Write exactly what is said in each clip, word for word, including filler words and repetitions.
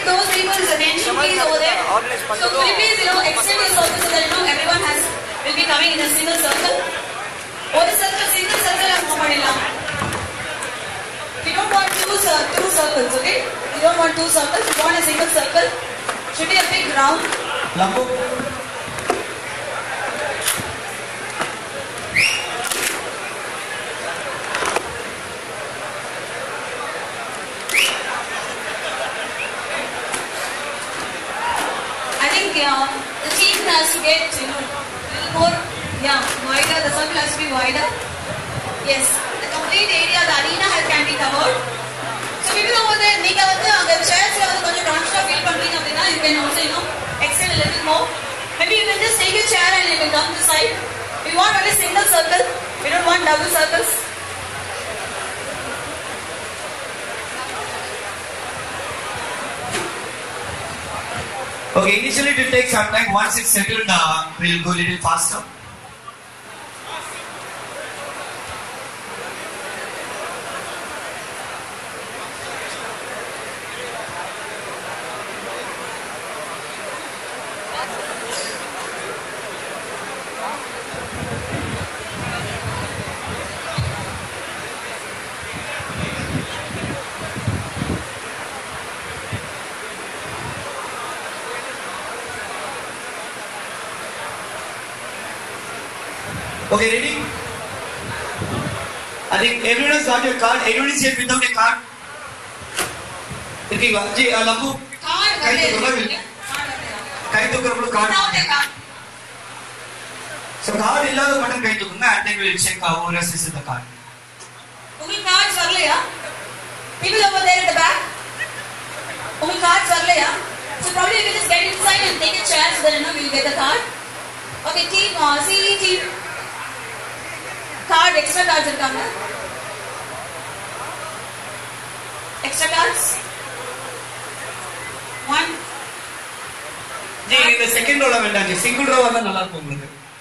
those people is attention please over there. So could you please, you know, extend your circle so that, you know, everyone has will be coming in a single circle. Or a circle, single circle and move on. We don't want two, two circles, okay? We don't want two circles, we want a single circle. Should be a big round. Lambu. I think uh, the team has to get, you know, a little more, yeah, wider. The circle has to be wider. Yes, the complete area, the arena has, can be covered. So people over there, you can the chairs feel you can also, you know, extend a little more. Maybe you can just take your chair and you can come to the side. We want only single circle. We don't want double circles. Okay, initially it will take some time. Once it's settled, uh, we'll go a little faster. Okay, ready? I think everyone has got your card. Everyone is here without a card. Okay, Ji, Lambu. Card. Kai to karo card. So card illa the button kai to kunna and then we'll check how rest is the card. Umi cards varle ya? People over there at the back. Umi cards varle ya? So probably you can just get inside and take a chair so that, you know, we'll get the card. Okay, team, uh, see team. Card, extra cards will come. Extra cards. One. Jee, in the second row, I will single row. I will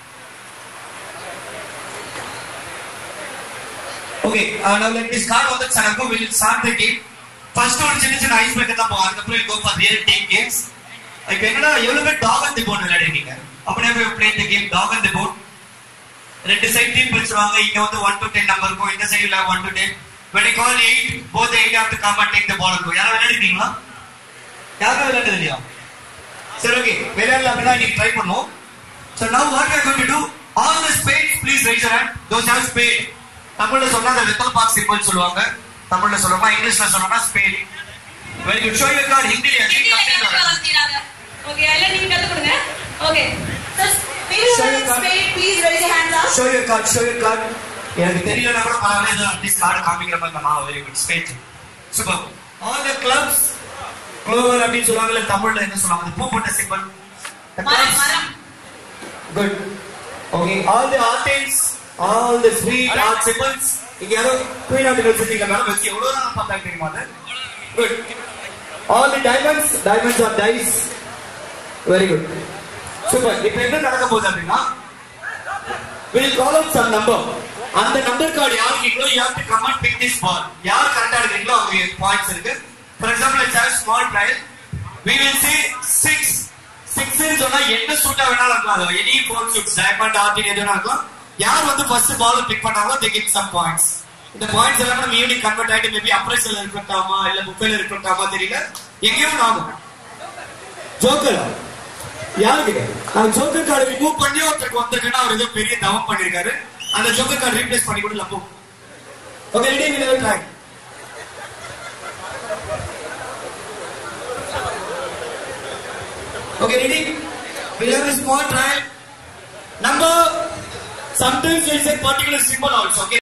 okay, uh, now let this card on the channel. We will start the game. First one is an ice breaker. We will go for real team games. I can you will dog on the board. We play the game dog on the board. Let the side team pitch wrong. You have the one to ten number. Go in the side you have one to ten. When I call eight, both the eight have to come and take the ball and go. You have anything, no? You have anything, no? So okay, we will try for no. So now what we are going to do? All the spades, please raise your hand. Those have spade. Tamil is the little box symbol. Tamil is English is spade. Very good. Show your card. Hindi. Okay, I will let you. Okay. Show your card. Spade, please raise your hands up. Show your card. Show your card. Yeah, this card coming up. Very good. Spade. Super. All the clubs. Clover, I mean, Tamil is the symbol. The clubs. Good. Okay. All the artists, all the sweet art symbols. Queen of the good. All the diamonds. Diamonds are dice. Very good. Super. If you will call out some number. And the number card, you have to come and pick this ball. Points. For example, let's have a small trial. We will say six. Six is any four suits, diamond, art, yaar the first ball pick pannaanga, they get some points. The points are we only convert it maybe appraisal irukkattama illa book la irukkattama theriyala engeyum naagum joker yaarukku and joker card remove panni orthukku vandirukana avaru edho periya davam pannirukkaru and joker card replace panni kodu lambu. Okay, ready, we will try. Okay, ready? We have a small trial. Number, sometimes there is a particular symbol also. Okay.